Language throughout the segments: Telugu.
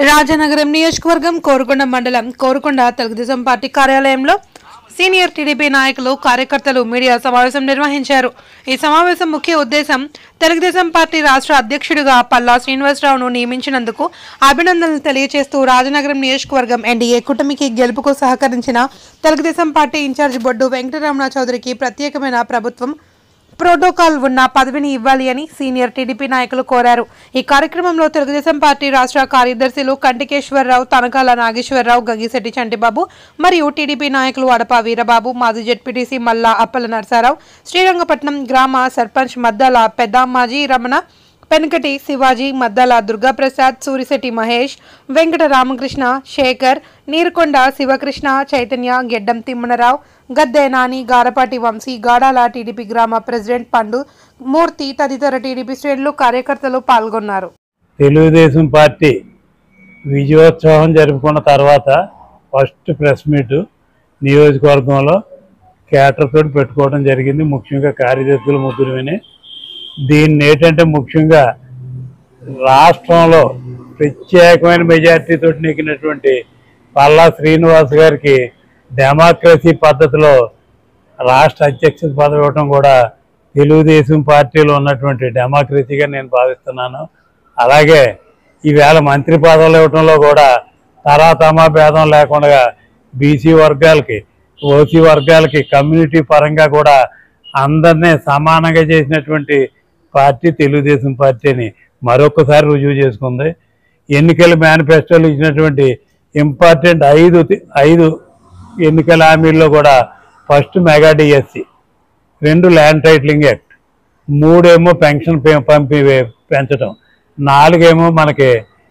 రాజనగరం నియోజకవర్గం కోరుకొండ మండలం కోరుకొండ తెలుగుదేశం పార్టీ కార్యాలయంలో సీనియర్ టీడీపీ నాయకులు కార్యకర్తలు మీడియా సమావేశం నిర్వహించారు। ఈ సమావేశం ముఖ్య ఉద్దేశం తెలుగుదేశం పార్టీ రాష్ట్ర అధ్యక్షుడిగా పల్లా శ్రీనివాసరావును నియమించినందుకు అభినందనలు తెలియజేస్తూ రాజనగరం నియోజకవర్గం ఎన్డీఏ కూటమికి గెలుపుకు సహకరించిన తెలుగుదేశం పార్టీ ఇన్ఛార్జ్ బొడ్డు వెంకటరమణ చౌదరికి ప్రత్యేకమైన ప్రభుత్వం ప్రోటోకాల్ ఉన్న పదవిని ఇవ్వాలి అని సీనియర్ టీడీపీ నాయకులు కోరారు। ఈ కార్యక్రమంలో తెలుగుదేశం పార్టీ రాష్ట్ర కార్యదర్శులు కంటికేశ్వరరావు, తనకాల నాగేశ్వరరావు, గంగిశెట్టి చంటిబాబు మరియు టీడీపీ నాయకులు అడప వీరబాబు, మాజీ జెడ్పీటీసీ మల్లా అప్పల నరసారావు, శ్రీరంగపట్నం గ్రామ సర్పంచ్ మద్దాల పెద్దామాజీ రమణ, పెనకటి శివాజీ, మద్దాల దుర్గాప్రసాద్, సూరిశెట్టి మహేష్, వెంకట రామకృష్ణ, శేఖర్, నీరుకొండ శివకృష్ణ, చైతన్య, గెడ్డం తిమ్మనరావు, గద్దె నాని, గారపాటి వంశీ, గాడాల టీడీపీ గ్రామ ప్రెసిడెంట్ పండు మూర్తి తదితర టీడీపీ శ్రేణులు కార్యకర్తలు పాల్గొన్నారు। తెలుగుదేశం పార్టీ విజయోత్సవం జరుపుకున్న తర్వాత ఫస్ట్ ప్రెస్ మీట్ నియోజకవర్గంలో కేటర్తో పెట్టుకోవడం జరిగింది। ముఖ్యంగా కార్యదర్శులు ముగ్గురు విని దీన్ని ఏంటంటే ముఖ్యంగా రాష్ట్రంలో ప్రత్యేకమైన మెజార్టీతో నెగ్గినటువంటి పల్లా శ్రీనివాస్ గారికి డెమోక్రసీ పద్ధతిలో రాష్ట్ర అధ్యక్ష పదవి ఇవ్వడం కూడా తెలుగుదేశం పార్టీలో ఉన్నటువంటి డెమోక్రసీగా నేను భావిస్తున్నాను। అలాగే ఈవేళ మంత్రి పదవులు ఇవ్వడంలో కూడా తరాతమా భేదం లేకుండా బీసీ వర్గాలకి, ఓసీ వర్గాలకి, కమ్యూనిటీ పరంగా కూడా అందరినీ సమానంగా చేసినటువంటి పార్టీ తెలుగుదేశం పార్టీ అని మరొకసారి రుజువు చేసుకుంది। ఎన్నికల మేనిఫెస్టోలు ఇచ్చినటువంటి ఇంపార్టెంట్ ఐదు ఎన్నికల హామీల్లో కూడా first mega DSC, 2 land titling act, 3 pension పెంచడం, 4 మనకి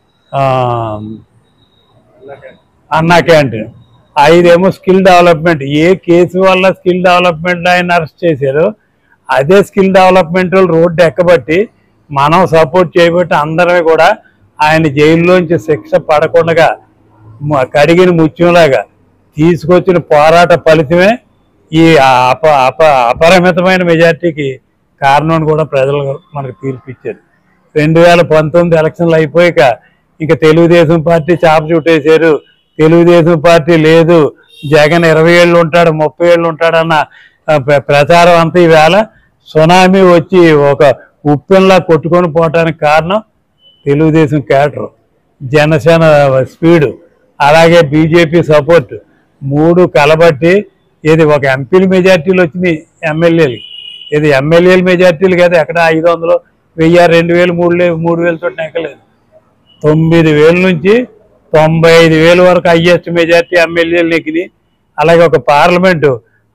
అన్నా క్యాంటీన్, 5 స్కిల్ డెవలప్మెంట్। ఏ కేసు వల్ల స్కిల్ డెవలప్మెంట్ ఆయన అరెస్ట్ చేశారు అదే స్కిల్ డెవలప్మెంట్ రోడ్డు ఎక్కబట్టి మనం సపోర్ట్ చేయబట్టి అందరమే కూడా ఆయన జైల్లోంచి శిక్ష పడకుండా కడిగిన ముత్యంలాగా తీసుకొచ్చిన పోరాట ఫలితమే ఈ అపరిమితమైన మెజార్టీకి కారణం కూడా ప్రజలు మనకు తీర్పిచ్చారు। 2019 ఎలక్షన్లు అయిపోయాక ఇంకా తెలుగుదేశం పార్టీ చాప చుట్టేశారు, తెలుగుదేశం పార్టీ లేదు, జగన్ 20 ఏళ్ళు ఉంటాడు, 30 ఏళ్ళు ఉంటాడన్న ప్రచారం అంతా ఈవేళ సునామీ వచ్చి ఒక ఉప్పెన్లా కొట్టుకొని పోవటానికి కారణం తెలుగుదేశం క్యాడర్, జనసేన స్పీడు, అలాగే బీజేపీ సపోర్ట్ 3 కలబట్టి ఇది ఒక ఎంపీల మెజార్టీలు వచ్చినాయి, ఎమ్మెల్యేలు ఇది ఎమ్మెల్యేల మెజార్టీలు కదా, ఎక్కడ 500, 1000, 2000, 3000 తోటి నెక్కలేదు। 9000 నుంచి 95,000 వరకు హైయెస్ట్ మెజార్టీ ఎమ్మెల్యేలు నెక్కినాయి। అలాగే ఒక పార్లమెంటు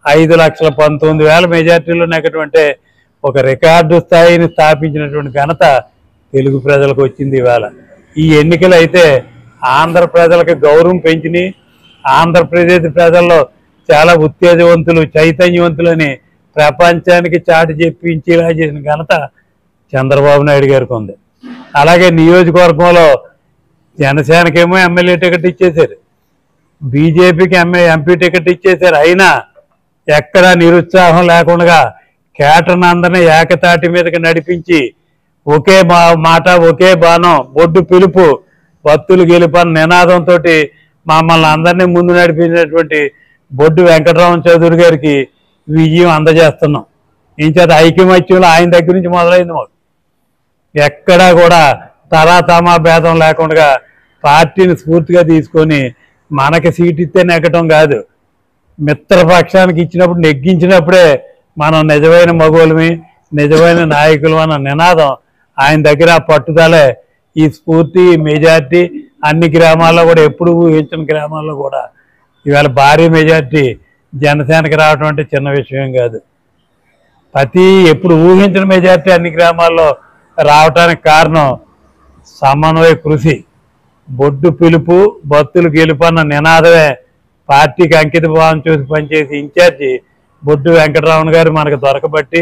5,19,000 మెజార్టీలో నెక్కటువంటి ఒక రికార్డు స్థాయిని స్థాపించినటువంటి ఘనత తెలుగు ప్రజలకు వచ్చింది ఇవాళ। ఈ ఎన్నికలు అయితే ఆంధ్ర ప్రజలకు గౌరవం పెంచినాయి, ఆంధ్రప్రదేశ్ ప్రజల్లో చాలా ఉత్తేజవంతులు, చైతన్యవంతులని ప్రపంచానికి చాటి చెప్పించేలా చేసిన ఘనత చంద్రబాబు నాయుడు గారికి ఉంది। అలాగే నియోజకవర్గంలో జనసేనకేమో ఎమ్మెల్యే టికెట్ ఇచ్చేశారు, బీజేపీకి ఎంపీ టికెట్ ఇచ్చేశారు, అయినా ఎక్కడా నిరుత్సాహం లేకుండా కేటర్ని అందరినీ ఏకతాటి మీదకి నడిపించి ఒకే మాట, ఒకే బాణం, బొడ్డు పిలుపు, భక్తులు గెలుపని నినాదంతో మమ్మల్ని అందరినీ ముందు నడిపించినటువంటి బొడ్డు వెంకటరామ చౌదరి గారికి విజయం అందజేస్తున్నాం। ఇంచేత ఐకమత్యంలో ఆయన దగ్గర నుంచి మొదలైంది మాకు, ఎక్కడా కూడా తరాతమా భేదం లేకుండా పార్టీని స్ఫూర్తిగా తీసుకొని మనకి సీట్ ఇస్తే నెగ్గటం కాదు, మిత్రపక్షానికి ఇచ్చినప్పుడు నెగ్గించినప్పుడే మనం నిజమైన మగోళ్ళమి, నిజమైన నాయకులు అన్న నినాదం ఆయన దగ్గర పట్టుదలే ఈ స్ఫూర్తి, మెజార్టీ అన్ని గ్రామాల్లో కూడా ఎప్పుడు ఊహించిన గ్రామాల్లో కూడా ఇవాళ భారీ మెజార్టీ జనసేనకి రావడం అంటే చిన్న విషయం కాదు। ఎప్పుడు ఊహించిన మెజార్టీ అన్ని గ్రామాల్లో రావటానికి కారణం సమన్వయ కృషి, బొడ్డు పిలుపు, భక్తులు గెలుపన్న నినాదమే పార్టీకి అంకిత భావం చూసి పనిచేసి ఇన్ఛార్జి బొడ్డు వెంకటరామన్ గారు మనకు దొరకబట్టి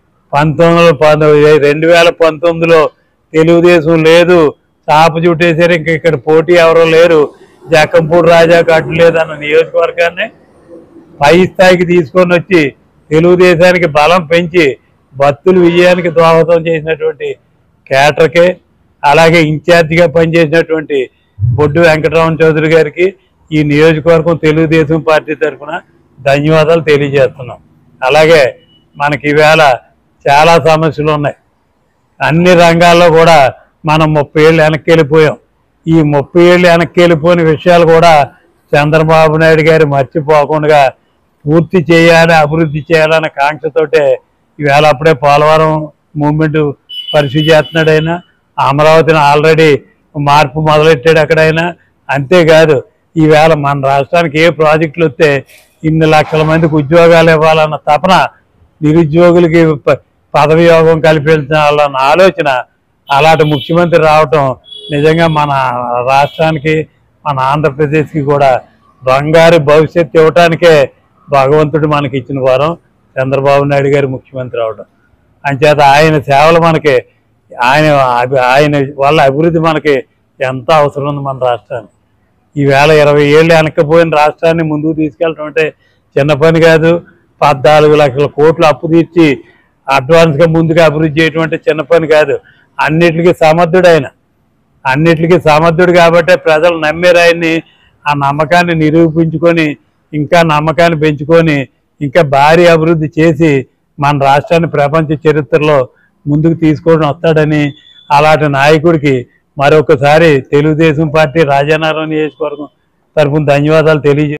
2019లో తెలుగుదేశం లేదు, చాప చుట్టేశారు, ఇంక ఇక్కడ పోటీ ఎవరో లేరు, జక్కంపూడి రాజాకు అడ్డు లేదన్న నియోజకవర్గాన్ని పై స్థాయికి తీసుకొని వచ్చి తెలుగుదేశానికి బలం పెంచి భక్తులు విజయానికి దోహదం చేసినటువంటి కేటర్కే, అలాగే ఇన్ఛార్జిగా పనిచేసినటువంటి బొడ్డు వెంకటరామన్ చౌదరి గారికి ఈ నియోజకవర్గం తెలుగుదేశం పార్టీ తరఫున ధన్యవాదాలు తెలియజేస్తున్నాం. అలాగే మనకి ఈవేళ చాలా సమస్యలు ఉన్నాయి. అన్ని రంగాల్లో కూడా మనం 30 ఏళ్ళు వెనక్కి వెళ్ళిపోయాం. ఈ 30 ఏళ్ళు వెనక్కి వెళ్ళిపోయిన విషయాలు కూడా చంద్రబాబు నాయుడు గారు మర్చిపోకుండా పూర్తి చేయాలి, అభివృద్ధి చేయాలనే కాంక్షతోటే ఈవేళ అప్పుడే పోలవరం మూవ్మెంట్ పరిస్థితి చేస్తున్నాడు. ఆయన అమరావతిని ఆల్రెడీ మార్పు మొదలెట్టాడు అక్కడైనా. అంతేకాదు ఈవేళ మన రాష్ట్రానికి ఏ ప్రాజెక్టులు వస్తే ఇన్ని లక్షల మందికి ఉద్యోగాలు ఇవ్వాలన్న తపన, నిరుద్యోగులకి పదవి యోగం కల్పించాలన్న ఆలోచన అలాంటి ముఖ్యమంత్రి రావటం నిజంగా మన రాష్ట్రానికి, మన ఆంధ్రప్రదేశ్కి కూడా బంగారు భవిష్యత్తు ఇవ్వటానికే భగవంతుడు మనకి ఇచ్చిన వారం చంద్రబాబు నాయుడు గారు ముఖ్యమంత్రి అవడం. అంచేత ఆయన సేవలు మనకి, ఆయన వల్ల అభివృద్ధి మనకి ఎంత అవసరం ఉంది మన రాష్ట్రానికి. ఈవేళ 20 ఏళ్ళు వెనక్కిపోయిన రాష్ట్రాన్ని ముందుకు తీసుకెళ్ళటం అంటే చిన్న పని కాదు. 14 లక్షల కోట్లు అప్పు తీర్చి అడ్వాన్స్గా ముందుగా అభివృద్ధి చేయటం అంటే చిన్న పని కాదు. అన్నిటికీ సమర్థుడు ఆయన, అన్నిటికీ సమర్థుడు కాబట్టే ప్రజలు నమ్మారు ఆయన్ని. ఆ నమ్మకాన్ని నిరూపించుకొని, ఇంకా నమ్మకాన్ని పెంచుకొని, ఇంకా భారీ అభివృద్ధి చేసి మన రాష్ట్రాన్ని ప్రపంచ చరిత్రలో ముందుకు తీసుకొని వస్తాడని, అలాంటి నాయకుడికి మరొకసారి తెలుగుదేశం పార్టీ రాజానగరం నియోజకవర్గం తరఫున ధన్యవాదాలు తెలియజే